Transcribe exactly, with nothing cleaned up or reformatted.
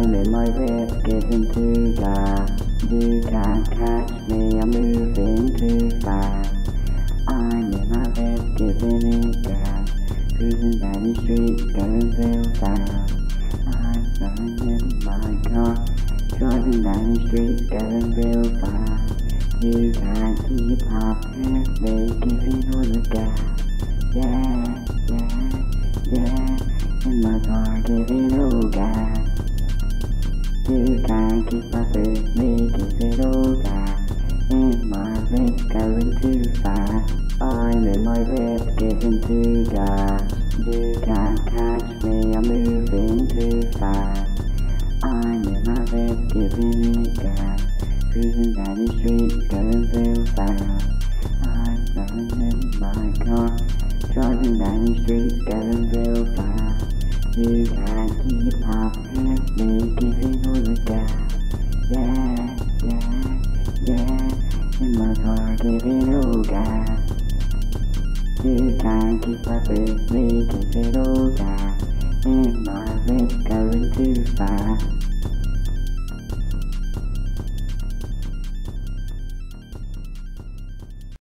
I'm in my whip, getting too fast. You can't catch me, I'm moving too fast. I'm in my whip, giving it gas. Cruising down the street, going real fast. I'm running in my car, driving down the street, going real fast. You can't keep up with me, giving all the gas. Yeah, yeah, yeah, in my car, giving all gas. You can't keep up with me, giving all gas. In my whip, going too fast. I'm in my whip, giving too gas. You can't catch me, I'm moving too fast. I'm in my whip, giving it gas. Cruising down the street, going real fast. I'm running in my car, driving down the street, going real fast. You can't keep up with me, giving all the gas. Yeah, yeah, yeah, in my car, giving all gas. You can't keep up with me, giving all gas. In my whip, going too fast.